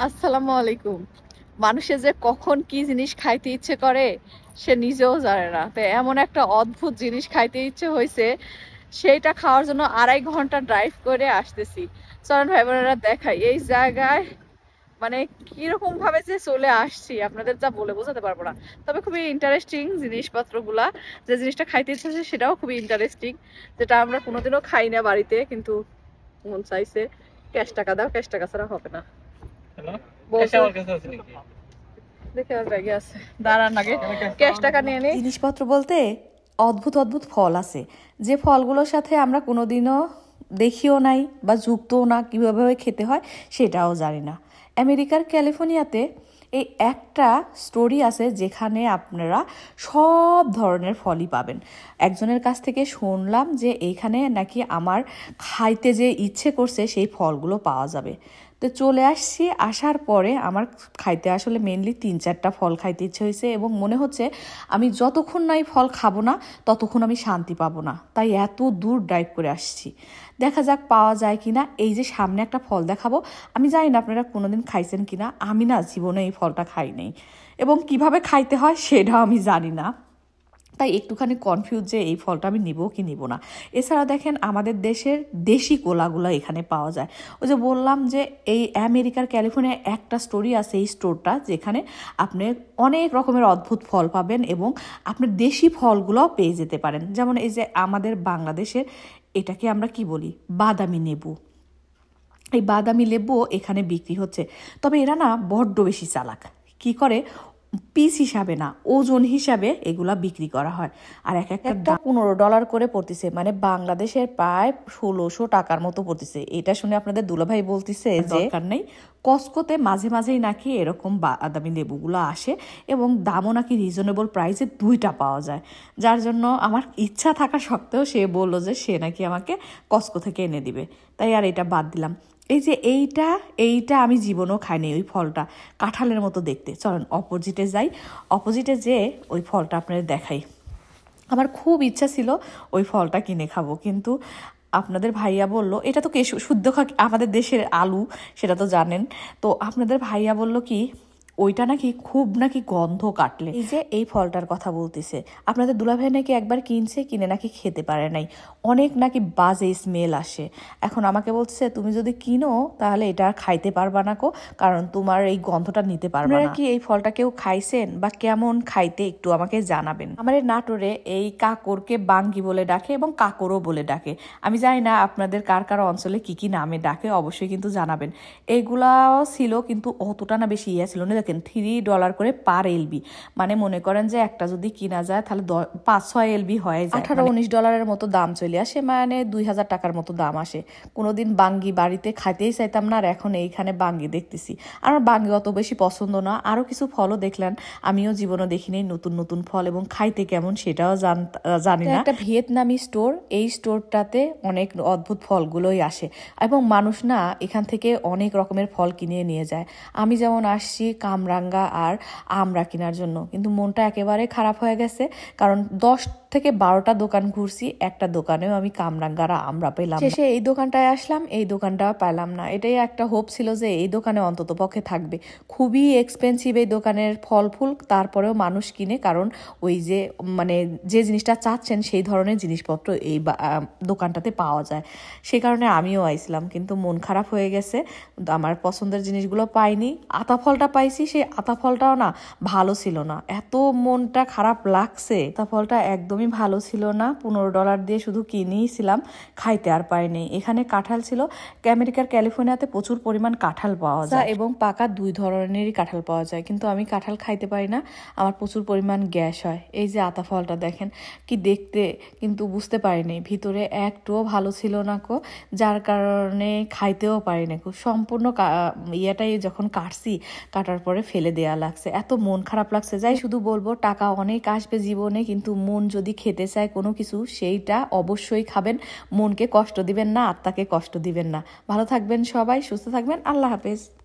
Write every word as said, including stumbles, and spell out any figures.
আসসালামু আলাইকুম। মানুষের যে কখন কি জিনিস খাইতে ইচ্ছে করে সে নিজেও জানে না। তো এমন একটা অদ্ভুত জিনিস খাইতে ইচ্ছে হয়েছে, সেইটা খাওয়ার জন্য আড়াই ঘন্টা ড্রাইভ করে আসতেছি। চলেন ভাই বোনেরা দেখাই এই জায়গায় মানে কিরকম ভাবে যে চলে আসছি আপনাদের যা বলে বোঝাতে পারবো না। তবে খুবই ইন্টারেস্টিং জিনিসপত্রগুলা, যে জিনিসটা খাইতে ইচ্ছে হচ্ছে সেটাও খুবই ইন্টারেস্টিং, যেটা আমরা কোনোদিনও খাই না বাড়িতে, কিন্তু মন চাইছে। ক্যাশ টাকা দাও, ক্যাশ টাকা ছাড়া হবে না। জিনিসপত্র বলতে অদ্ভুত অদ্ভুত ফল আছে, যে ফলগুলোর সাথে আমরা কোনোদিনও দেখিও নাই বা যুক্তও না, কীভাবে খেতে হয় সেটাও জানি না। আমেরিকার ক্যালিফোর্নিয়াতে এই একটা স্টোরি আছে যেখানে আপনারা সব ধরনের ফলই পাবেন। একজনের কাছ থেকে শুনলাম যে এইখানে নাকি আমার খাইতে যে ইচ্ছে করছে সেই ফলগুলো পাওয়া যাবে। তো চলে আসছি, আসার পরে আমার খাইতে আসলে মেনলি তিন চারটা ফল খাইতে ইচ্ছে হয়েছে এবং মনে হচ্ছে আমি যতক্ষণ না এই ফল খাবো না ততক্ষণ আমি শান্তি পাবো না, তাই এত দূর ড্রাইভ করে আসছি। দেখা যাক পাওয়া যায় কিনা। এই যে সামনে একটা ফল দেখাবো, আমি জানি না আপনারা কোনোদিন খাইছেন কিনা, আমি না জীবনে এই ফলটা খাই নাই এবং কিভাবে খাইতে হয় সেটাও আমি জানি না, তাই একটুখানি কনফিউজ যে এই ফলটা আমি নিব কি নিব না। এছাড়া দেখেন আমাদের দেশের দেশি কোলাগুলো এখানে পাওয়া যায়। ওই যে বললাম যে এই আমেরিকার ক্যালিফোর্নিয়ায় একটা স্টোরি আছে, এই স্টোরটা যেখানে আপনি অনেক রকমের অদ্ভুত ফল পাবেন এবং আপনি দেশি ফলগুলোও পেয়ে যেতে পারেন। যেমন এই যে আমাদের বাংলাদেশের এটাকে আমরা কি বলি, বাদামি লেবু। এই বাদামি লেবুও এখানে বিক্রি হচ্ছে, তবে এরা না বড্ড বেশি চালাক। কি করে, পিস হিসাবে না, ওজন হিসাবে এগুলা বিক্রি করা হয়। আর এক একটা পনেরো ডলার করে পড়তেছে, মানে বাংলাদেশের প্রায় ষোলোশো টাকার মতো পড়তেছে। এটা শুনে আপনাদের দুলাভাই বলতেছে যে দরকার নেই, কস্কোতে মাঝে মাঝেই নাকি এরকম বাদামি লেবুগুলো আসে এবং দামও নাকি রিজনেবল প্রাইসে দুইটা পাওয়া যায়। যার জন্য আমার ইচ্ছা থাকা সত্ত্বেও সে বললো যে সে নাকি আমাকে কস্কো থেকে এনে দিবে, তাই আর এটা বাদ দিলাম। এই যে এইটা এইটা আমি জীবনেও খাইনি, ওই ফলটা কাঁঠালের মতো দেখতে। চলেন অপোজিটে যাই, অপোজিটে যেয়ে ওই ফলটা আপনাদের দেখাই। আমার খুব ইচ্ছা ছিল ওই ফলটা কিনে খাবো, কিন্তু আপনাদের ভাইয়া বলল এটা তো কে শুদ্ধ খা, আমাদের দেশের আলু সেটা তো জানেন। তো আপনাদের ভাইয়া বলল কি ওইটা নাকি খুব নাকি গন্ধ কাটলে, এই যে এই ফলটার কথা বলতেছে। আপনাদের দুলাভাই নাকি একবার কিনছে, কিনে নাকি খেতে পারে নাই, অনেক নাকি বাজে স্মেল আসে। এখন আমাকে বলছে তুমি যদি কিনো তাহলে এটা আর খাইতে পারবা না কো, কারণ তোমার এই গন্ধটা নিতে পারবে না। কি এই ফলটা কেউ খাইছেন বা কেমন খাইতে একটু আমাকে জানাবেন। আমার এই নাটোরে এই কাকরকে বাঙ্গি বলে ডাকে এবং কাকরও বলে ডাকে। আমি জানি না আপনাদের কার কার অঞ্চলে কি কি নামে ডাকে, অবশ্যই কিন্তু জানাবেন। এইগুলাও ছিল কিন্তু অতটা না বেশি ইয়ে ছিল না। দেখেন থ্রি ডলার করে পার এলবি, মানে মনে করেন যে একটা যদি কিনা যায় তাহলে পাঁচ ছয় এলবি হয়ে যায়, আঠারো উনিশ ডলারের মতো দাম চলে আসে, মানে দুই হাজার টাকার মতো দাম আসে। কোনোদিন বাঙ্গি বাড়িতে খাইতেই চাইতাম না, আর এখন এইখানে বাঙ্গি দেখতেছি। আমার বাঙ্গি অত বেশি পছন্দ না। আরও কিছু ফলও দেখলেন, আমিও জীবনে দেখিনি নতুন নতুন ফল, এবং খাইতে কেমন সেটাও জানি না। একটা ভিয়েতনামি স্টোর, এই স্টোরটাতে অনেক অদ্ভুত ফলগুলোই আসে এবং মানুষ না এখান থেকে অনেক রকমের ফল কিনে নিয়ে যায়। আমি যেমন আসছি কামরাঙ্গা আর আমড়া কেনার জন্য, কিন্তু মনটা একেবারে খারাপ হয়ে গেছে, কারণ দশ থেকে বারোটা দোকান ঘুরছি, একটা দোকানেও আমি কামরাঙ্গারা আমরা পেলাম। শেষে এই দোকানটায় আসলাম, এই দোকানটা পেলাম না। এটাই একটা হোপ ছিল যে এই দোকানে অন্তত পক্ষে থাকবে। খুবই এক্সপেন্সিভ এই দোকানের ফল ফুল, তারপরেও মানুষ কিনে, কারণ ওই যে মানে যে জিনিসটা চাচ্ছেন সেই ধরনের জিনিসপত্র এই দোকানটাতে পাওয়া যায়। সেই কারণে আমিও আইছিলাম, কিন্তু মন খারাপ হয়ে গেছে, আমার পছন্দের জিনিসগুলো পাইনি। আতা ফলটা পাইছি, সেই আতা ফলটাও না ভালো ছিল না, এত মনটা খারাপ লাগছে। আতা ফলটা একদমই ভালো ছিল না, পনেরো ডলার দিয়ে শুধু কিনেইছিলাম, খাইতে আর পাইনি। এখানে কাঁঠাল ছিল, আমেরিকার ক্যালিফোর্নিয়াতে প্রচুর পরিমাণ কাঁঠাল পাওয়া যায় এবং পাকা দুই ধরনেরই কাঁঠাল পাওয়া যায়, কিন্তু আমি কাঁঠাল খাইতে পারি না, আমার প্রচুর পরিমাণ গ্যাস হয়। এই যে আতা ফলটা দেখেন কি দেখতে, কিন্তু বুঝতে পারিনি ভিতরে একটুও ভালো ছিল না কো, যার কারণে খাইতেও পারি না কো। সম্পূর্ণ ইয়েটাই যখন কাটছি, কাটার পরে ফেলে দেয়া লাগছে, এত মন খারাপ লাগছে। যাই শুধু বলবো টাকা অনেক আসবে জীবনে, কিন্তু মন যদি খেতে চায় কোনো কিছু সেইটা অবশ্যই খাবেন, মনকে কষ্ট দিবেন না, আত্মাকে কষ্ট দিবেন না। ভালো থাকবেন সবাই, সুস্থ থাকবেন, আল্লাহ হাফেজ।